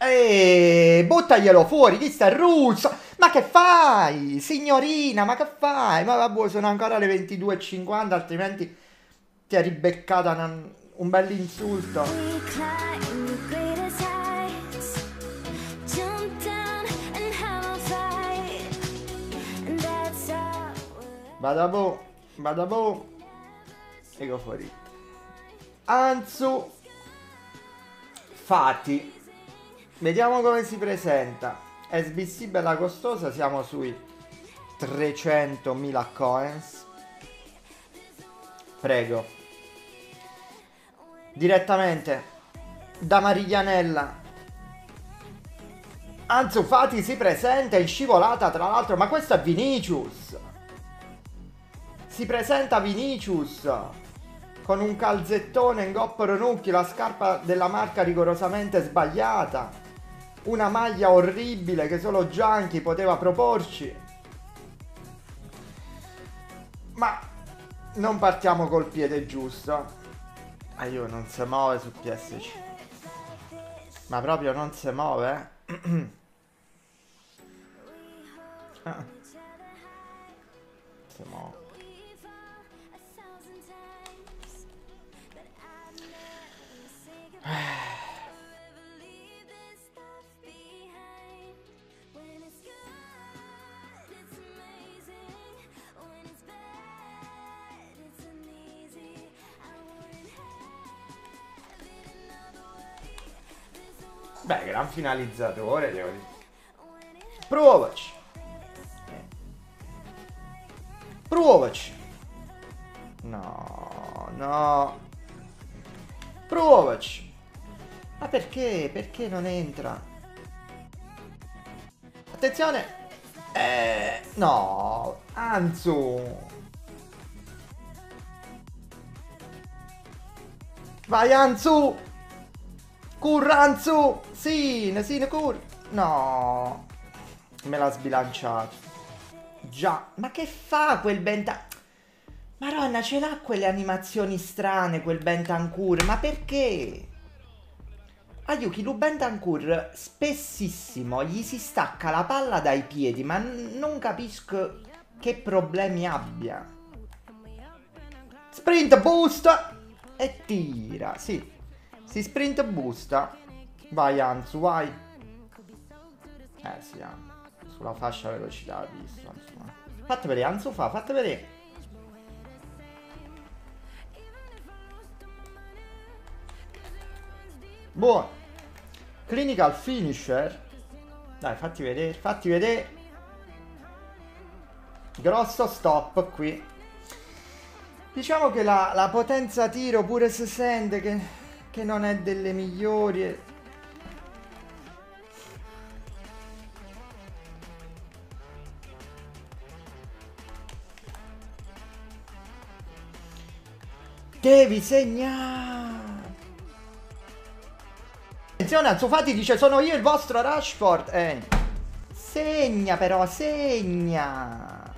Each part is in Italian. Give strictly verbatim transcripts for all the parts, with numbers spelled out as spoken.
Eeeh, buttaglielo fuori, chi sta il russo? Ma che fai? Signorina, ma che fai? Ma vabbè, sono ancora le ventidue e cinquanta, altrimenti ti è ribeccata una- un bell'insulto. Badabò, badabò. E go for it. Ansu Fati. Vediamo come si presenta. S B C bella costosa, siamo sui trecentomila coins. Prego. Direttamente da Mariglianella. Ansu Fati si presenta in scivolata, tra l'altro, ma questo è Vinicius. Si presenta Vinicius con un calzettone in Goppo Ronocchi, la scarpa della marca rigorosamente sbagliata, una maglia orribile che solo Gianchi poteva proporci. Ma non partiamo col piede giusto. Ah, io non si muove su P S C. Ma proprio non si muove? Ah. Si muove. Beh, gran finalizzatore, devo dire. Provaci. Provaci. No, no. Provaci. Ma perché? Perché non entra? Attenzione. Eh, no. Anzu. Vai Anzu. Curranzu. Sì, sì, cur. No. Me l'ha sbilanciato. Già. Ma che fa quel Benta... Maronna, ce l'ha quelle animazioni strane, quel Bentancur. Ma perché? Ayuki, Lu Bentancur spessissimo gli si stacca la palla dai piedi, ma non capisco che problemi abbia. Sprint boost e tira, sì. Si sprint boosta. Vai Anzu, vai. Eh sì, sulla fascia velocità visto, insomma. Fate vedere, Anzu fa, fate vedere. Buono. Clinical finisher. Dai, fatti vedere, fatti vedere. Grosso stop qui. Diciamo che la, la potenza tiro pure si sente che, che non è delle migliori. Devi segnare. Attenzione, Ansu Fati dice sono io il vostro Rashford. Eh. Segna però, segna.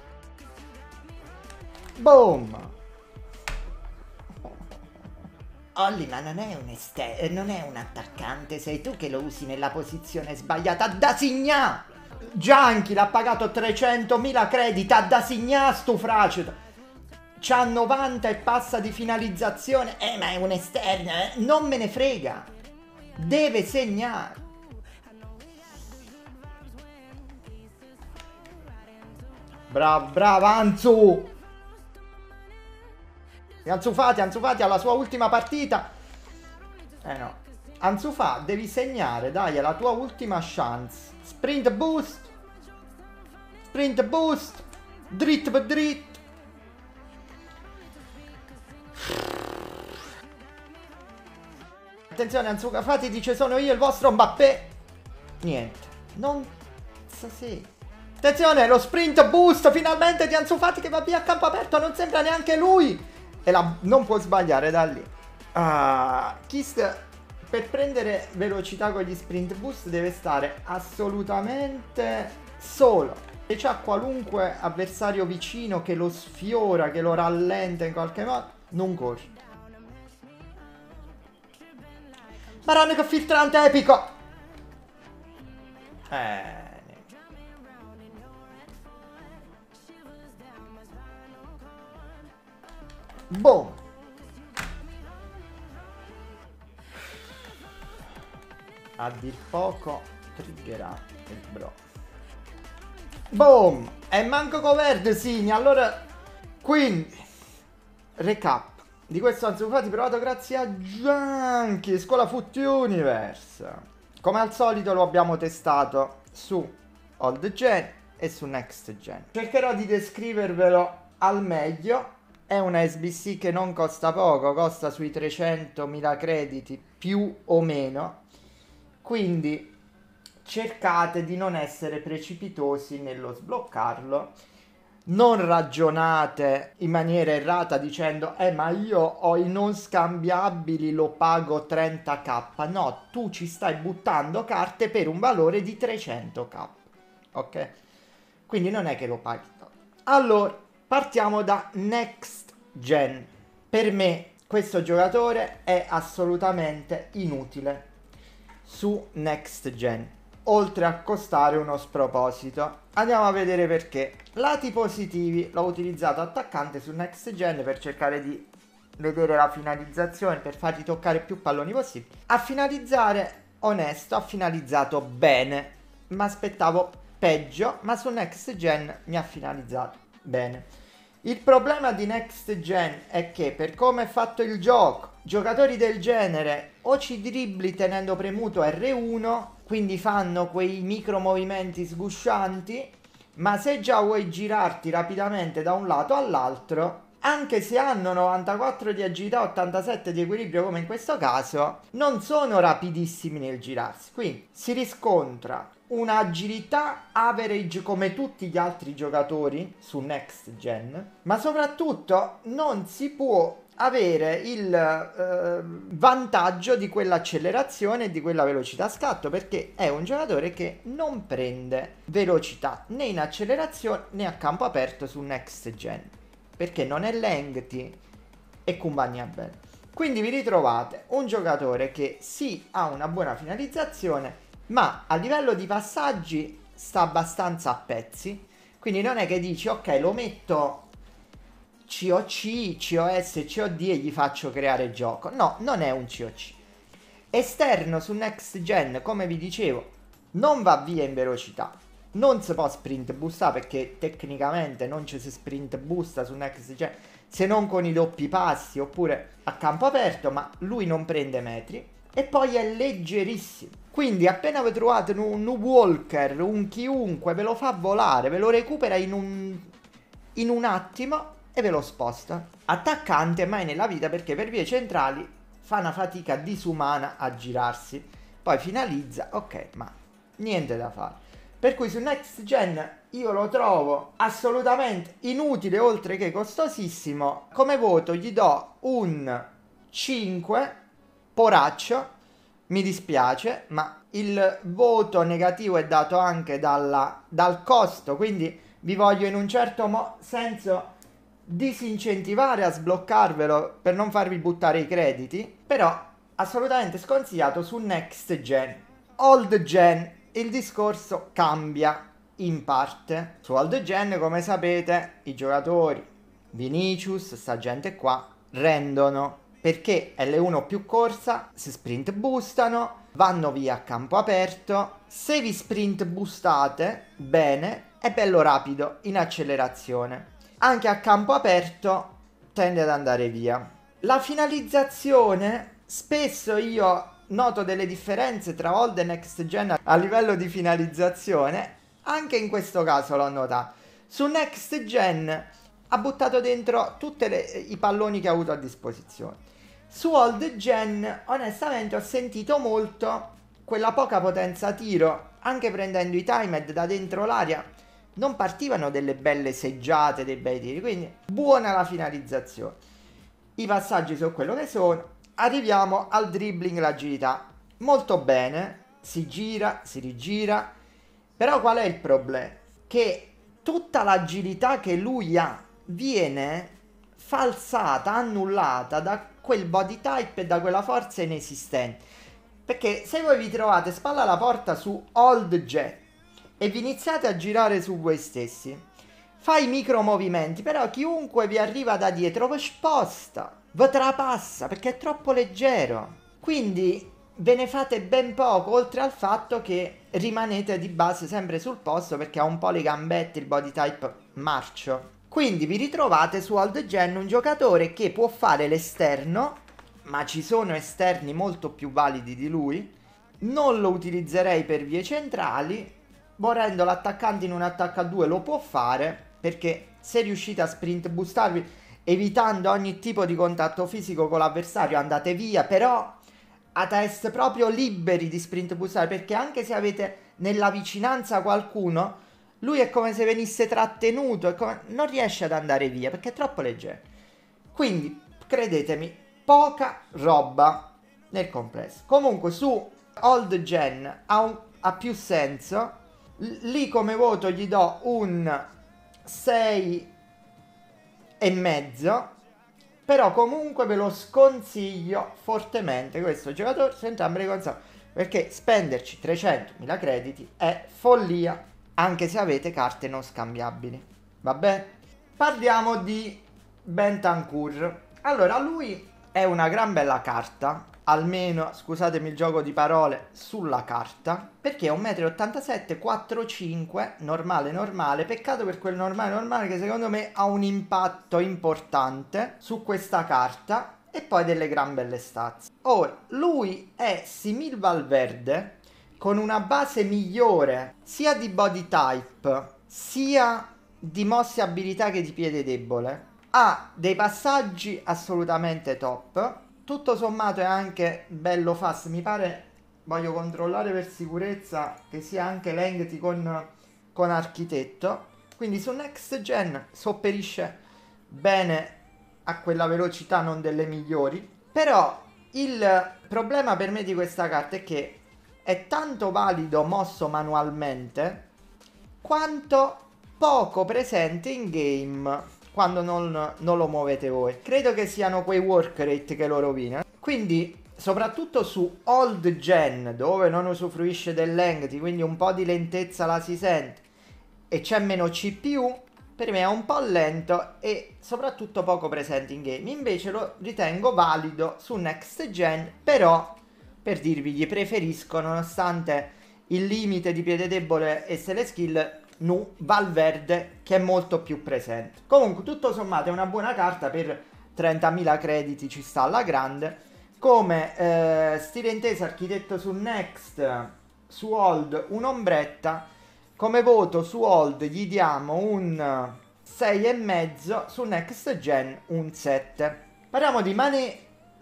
Boom. Olli, ma non è un esterno, non è un attaccante, sei tu che lo usi nella posizione sbagliata. Da signà! Gianchi l'ha pagato trecentomila crediti, da signà sto fracido. C'ha novanta e passa di finalizzazione. Eh, ma è un esterno, eh? Non me ne frega. Deve segnare. Bravo, bravo Anzu. Ansu Fati, Ansu Fati alla sua ultima partita. Eh no. Ansu Fati, devi segnare, dai, è la tua ultima chance. Sprint boost. Sprint boost. Dritto per dritto. Attenzione, Ansu Fati dice sono io il vostro Mbappé. Niente. Non so se. Attenzione, lo sprint boost finalmente di Ansu Fati che va via a campo aperto, non sembra neanche lui. E la... non può sbagliare da lì. Ah, Kist per prendere velocità con gli sprint boost deve stare assolutamente solo. Se c'ha qualunque avversario vicino che lo sfiora, che lo rallenta in qualche modo, non corre. Maronna che filtrante epico! Eh... Boom. A dir poco triggerà il bro. Boom. E manco coverde Sini. Allora, quindi recap di questo Ansu Fati provato grazie a Junkie, Scuola Foot Universe. Come al solito lo abbiamo testato su Old Gen e su Next Gen. Cercherò di descrivervelo al meglio. È una S B C che non costa poco, costa sui trecentomila crediti più o meno, quindi cercate di non essere precipitosi nello sbloccarlo, non ragionate in maniera errata dicendo eh ma io ho i non scambiabili, lo pago trenta k, no, tu ci stai buttando carte per un valore di trecento k, ok? Quindi non è che lo paghi. Allora, partiamo da Next Gen. Per me questo giocatore è assolutamente inutile su Next Gen, oltre a costare uno sproposito. Andiamo a vedere perché. Lati positivi: l'ho utilizzato attaccante su Next Gen per cercare di vedere la finalizzazione, per fargli toccare più palloni possibili. A finalizzare, onesto, ha finalizzato bene, mi aspettavo peggio, ma su Next Gen mi ha finalizzato bene. Il problema di Next Gen è che, per come è fatto il gioco, giocatori del genere o ci dribbli tenendo premuto R uno, quindi fanno quei micro movimenti sguscianti, ma se già vuoi girarti rapidamente da un lato all'altro, anche se hanno novantaquattro di agilità, ottantasette di equilibrio come in questo caso, non sono rapidissimi nel girarsi. Quindi si riscontra un'agilità average come tutti gli altri giocatori su Next Gen, ma soprattutto non si può avere il eh, vantaggio di quell'accelerazione e di quella velocità scatto, perché è un giocatore che non prende velocità né in accelerazione né a campo aperto su Next Gen, perché non è lengthy e compagnia bene. Quindi vi ritrovate un giocatore che sì ha una buona finalizzazione, ma a livello di passaggi sta abbastanza a pezzi. Quindi non è che dici ok, lo metto C O C, C O S, C O D e gli faccio creare gioco. No, non è un C O C. Esterno su Next Gen, come vi dicevo, non va via in velocità, non si può sprint boostare perché tecnicamente non ci si sprint boosta su Next Gen se non con i doppi passi oppure a campo aperto, ma lui non prende metri. E poi è leggerissimo, quindi appena vi trovate un, un walker, un chiunque, ve lo fa volare, ve lo recupera in un, in un attimo e ve lo sposta. Attaccante mai nella vita, perché per vie centrali fa una fatica disumana a girarsi, poi finalizza, ok, ma niente da fare. Per cui su Next Gen io lo trovo assolutamente inutile, oltre che costosissimo. Come voto gli do un cinque, poraccio, mi dispiace, ma il voto negativo è dato anche dalla, dal costo, quindi vi voglio in un certo mo- senso disincentivare a sbloccarvelo per non farvi buttare i crediti, però assolutamente sconsigliato su Next Gen. Old Gen il discorso cambia in parte. Su Old Gen, come sapete, i giocatori Vinicius, sta gente qua, rendono perché L uno più corsa, si sprint boostano, vanno via a campo aperto. Se vi sprint boostate bene, è bello rapido in accelerazione. Anche a campo aperto tende ad andare via. La finalizzazione, spesso io noto delle differenze tra Old e Next Gen a livello di finalizzazione. Anche in questo caso l'ho notato. Su Next Gen ha buttato dentro tutti i palloni che ha avuto a disposizione. Su Old Gen onestamente ho sentito molto quella poca potenza tiro, anche prendendo i timed da dentro l'area non partivano delle belle seggiate, dei bei tiri, quindi buona la finalizzazione. I passaggi sono quello che sono. Arriviamo al dribbling, l'agilità, molto bene, si gira, si rigira, però qual è il problema? Che tutta l'agilità che lui ha viene falsata, annullata da quel body type e da quella forza inesistente. Perché se voi vi trovate spalla alla porta su Old J e vi iniziate a girare su voi stessi, fai micro movimenti, però chiunque vi arriva da dietro vi sposta, vi trapassa perché è troppo leggero. Quindi ve ne fate ben poco, oltre al fatto che rimanete di base sempre sul posto perché ha un po' le gambette, il body type marcio. Quindi vi ritrovate su Old Gen un giocatore che può fare l'esterno, ma ci sono esterni molto più validi di lui. Non lo utilizzerei per vie centrali, volendo l'attaccante in un attacco a due lo può fare, perché se riuscite a sprint boostarvi evitando ogni tipo di contatto fisico con l'avversario andate via, però a test proprio liberi di sprint boostare, perché anche se avete nella vicinanza qualcuno, lui è come se venisse trattenuto, è come... non riesce ad andare via perché è troppo leggero. Quindi credetemi, poca roba nel complesso. Comunque su Old Gen ha, un... ha più senso. L lì come voto gli do un sei e mezzo, però comunque ve lo sconsiglio fortemente questo giocatore su entrambe le console, perché spenderci trecentomila crediti è follia, anche se avete carte non scambiabili. Vabbè, parliamo di Bentancur. Allora, lui è una gran bella carta, almeno, scusatemi il gioco di parole, sulla carta, perché è un metro e ottantasette, quattro cinque, normale normale. Peccato per quel normale normale che secondo me ha un impatto importante su questa carta, e poi delle gran belle stats. Ora, lui è simil Valverde, con una base migliore sia di body type sia di mosse e abilità che di piede debole. Ha dei passaggi assolutamente top. Tutto sommato è anche bello fast. Mi pare, voglio controllare per sicurezza, che sia anche lengthy con, con architetto. Quindi su Next Gen sopperisce bene a quella velocità, non delle migliori. Però il problema per me di questa carta è che è tanto valido mosso manualmente quanto poco presente in game quando non, non lo muovete voi. Credo che siano quei work rate che lo rovinano. Quindi soprattutto su Old Gen, dove non usufruisce del lengthy, quindi un po' di lentezza la si sente e c'è meno C P U, per me è un po' lento e soprattutto poco presente in game. Invece lo ritengo valido su Next Gen, però per dirvi gli preferisco, nonostante il limite di piede debole e se le skill, Nu Valverde, che è molto più presente. Comunque tutto sommato è una buona carta, per trentamila crediti ci sta alla grande. Come eh, stile intesa, architetto su Next, su Old un'ombretta. Come voto su Old gli diamo un sei e mezzo, su Next Gen un sette. Parliamo di Mané.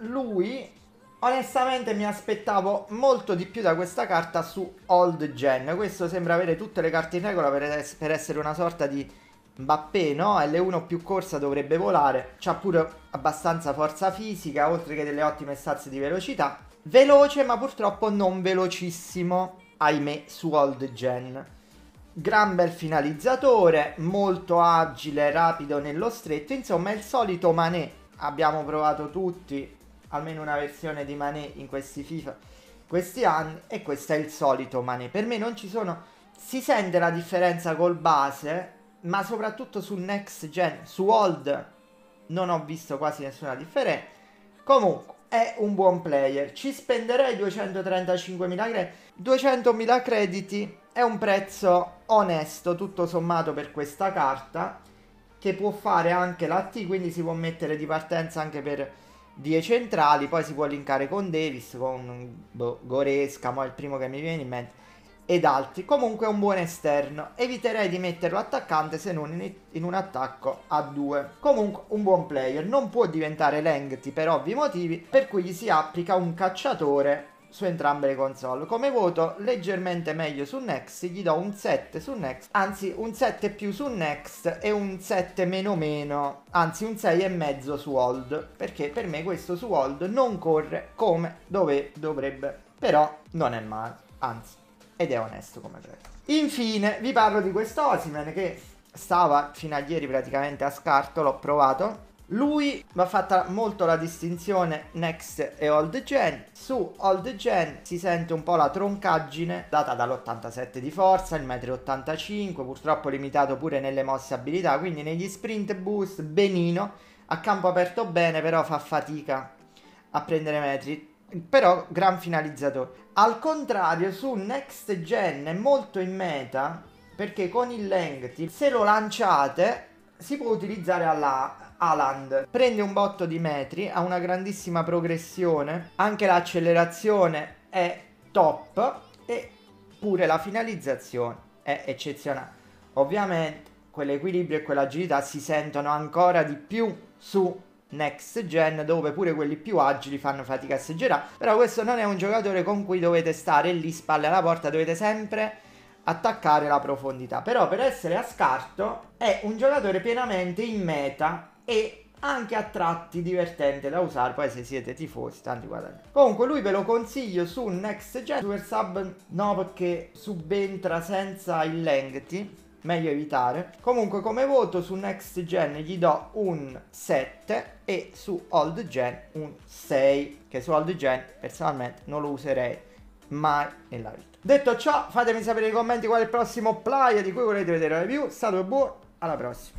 Lui onestamente mi aspettavo molto di più da questa carta su Old Gen. Questo sembra avere tutte le carte in regola per, es per essere una sorta di Mbappé, no? L uno più corsa, dovrebbe volare. C'ha pure abbastanza forza fisica, oltre che delle ottime stats di velocità. Veloce, ma purtroppo non velocissimo, ahimè, su Old Gen. Gran bel finalizzatore, molto agile, rapido nello stretto. Insomma, è il solito Mané. Abbiamo provato tutti almeno una versione di Mané in questi FIFA questi anni, e questo è il solito Mané. Per me non ci sono, si sente la differenza col base, ma soprattutto su Next Gen. Su Old non ho visto quasi nessuna differenza. Comunque è un buon player, ci spenderei duecentotrentacinquemila crediti. duecentomila crediti è un prezzo onesto tutto sommato per questa carta, che può fare anche la T, quindi si può mettere di partenza anche per vie centrali, poi si può linkare con Davis, con boh, Goresca, ma è il primo che mi viene in mente, ed altri. Comunque è un buon esterno, eviterei di metterlo attaccante se non in, in un attacco a due. Comunque un buon player, non può diventare lengthy per ovvi motivi, per cui gli si applica un cacciatore su entrambe le console. Come voto leggermente meglio su Next, gli do un sette su Next, anzi un sette più su Next e un sette meno meno, anzi un sei e mezzo su Old, perché per me questo su Old non corre come dove dovrebbe, però non è male, anzi, ed è onesto come prezzo. Infine vi parlo di questo Osimhen che stava fino a ieri praticamente a scarto, l'ho provato, Lui va fatta molto la distinzione next e old gen. Su old gen si sente un po' la troncaggine data dall'ottantasette di forza, il uno e ottantacinque metri, purtroppo limitato pure nelle mosse abilità, quindi negli sprint boost benino, a campo aperto bene, però fa fatica a prendere metri, però gran finalizzatore. Al contrario su next gen è molto in meta, perché con il lengthy se lo lanciate si può utilizzare alla Haaland, prende un botto di metri, ha una grandissima progressione, anche l'accelerazione è top e pure la finalizzazione è eccezionale. Ovviamente quell'equilibrio e quell'agilità si sentono ancora di più su next gen, dove pure quelli più agili fanno fatica a seggerare, però questo non è un giocatore con cui dovete stare lì spalle alla porta, dovete sempre attaccare la profondità. Però per essere a scarto è un giocatore pienamente in meta e anche a tratti divertente da usare, poi se siete tifosi tanti guadagni. Comunque lui ve lo consiglio su next gen. Super sub no, perché subentra senza il lengthy, meglio evitare. Comunque come voto su next gen gli do un sette e su old gen un sei, che su old gen personalmente non lo userei mai nella vita. Detto ciò, fatemi sapere nei commenti qual è il prossimo player di cui volete vedere la review. Stato buono, alla prossima.